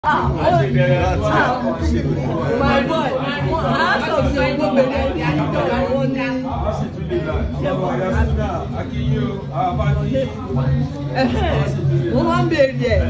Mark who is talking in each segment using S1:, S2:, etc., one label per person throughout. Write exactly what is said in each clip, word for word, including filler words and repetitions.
S1: My boy, I saw you go back there. I want to. Mo máa ń bèrè ẹ̀.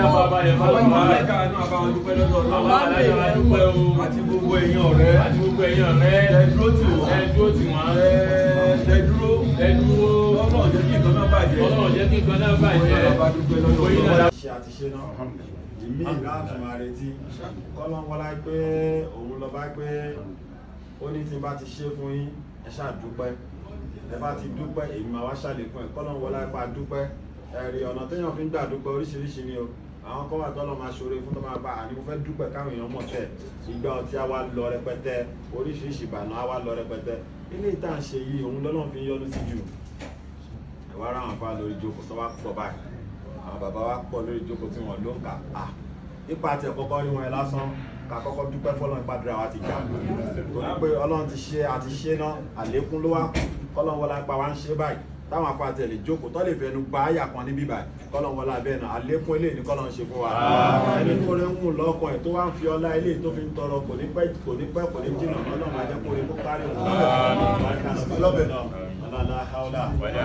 S2: Àti gbogbo èèyàn ọ̀rẹ́, àti gbogbo èèyàn ọ̀rẹ́, ẹ dúró tì wọ́n, ẹ dúró tì wọ́n, ẹ dúró, ẹ dúró. Ọlọ́run jẹ́ kí nǹkan náà bàjẹ́. Ọlọ́run jẹ́ kí nǹkan náà bàjẹ́. Ṣé àti ṣe náà? Ìmí láti máa retí. Kọ́lọ́n wọlá pé òun lọ bá pé ó ní tí n bá ti ṣe fún yín, ẹ ṣáà dúpẹ́. Ẹ bá ti dúpẹ́, èmi máa wá ṣàlékún ẹ̀. Kọ́lọ́n wọlá pa dúpẹ́. Ẹ̀rí ọ̀nà téèyàn fi ń gbà dúpẹ́ oríṣiríṣi ni o. Àwọn kan wà tọ́lọ́ máa ṣoore fún tó máa bá àní mo fẹ́ dúpẹ́ káwọn èèyàn mọ̀ tẹ̀. Ìgbà ọtí á wá lọ rẹpẹtẹ, oríṣiríṣi ìbànú á wá lọ rẹpẹtẹ. Ilé ìta ń ṣe yìí, òun lọ́nà fi ń yọ́nú sí jù. Ẹ̀wá ara àwọn afá lórí ìjókòó tó wá pọ̀ báyìí. Àwọn bàbá wa pọ̀ lórí ìjókòó tí wọ́n ló ń kà á. Ipa àti ẹ̀kọ́kọ́ rí wọn ẹ lásán ká kọ́kọ́ dúpẹ́ fọ́lọ́run ìpàdé wa ti jà. Torí pé Ọlọ́run ti ṣe àti ṣe náà, àlékún ló wá kù. Kọ́lọ́run wọlá ipa wa ń ṣe báyìí. Táwọn afá àti ẹ̀lẹ́ jókòó tó lè fẹnu gba àyà kan níbí báyìí. Kọ́lọ́run wọlá bẹ́ẹ̀ náà, àlékún eléyìí ní Kọ́lọ́run ṣe fún wa. Ẹni tó rẹ̀ ń mú lọ́kàn ẹ̀ tó wá ń fi ọlá eléyìí tó fi ń tọrọ kò ní pẹ́ kò ní pẹ́ kò ní jìnnà. Ọlọ́run á jẹ́ kó rí kó kárí òun. Ọlọ́bẹ̀ náà. Ọlọ́lá haúlá.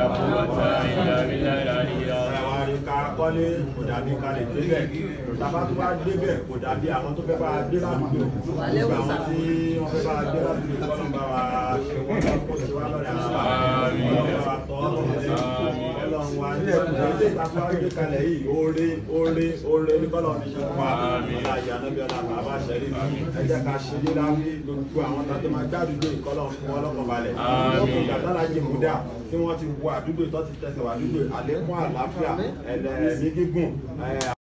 S2: Ẹ̀wà rí ká kọ́lé kò dàbí ká lè débẹ̀. Tàbá tó bá débẹ̀ kò dàbí àwọn tó fẹ́ bá a dé ládùúgbò. Gbogbo àwọn tí wọ́n fẹ́ bá a dé ládùúgbò kọ́lọ́n bá wa ṣe wọ́n bá kó ṣe wá lọ́rẹ̀ àwọn ọlọ́run bá wa tọ́ ọlọ́run wa ní ẹ̀kún ilé ìtàkùn àgbé kalẹ̀ yìí oore oore oore ní kọ́lọ́n fi ṣe fún wa. Ọlá ìyá nábì ọlá bàbá ṣẹ̀rí mi. Ẹ jẹ́ ká ṣe ní láfi gbogbo àwọn tàbí máa gbàdúgbò ìkọ́lọ́n fún ọlọ́kàn balẹ̀. Dá tí wọ́n ti wọ àdúgbò tó ti tẹ̀sẹ̀ wà àdúgbò àlékún àlàáfíà ẹ̀lẹ́mí gígùn.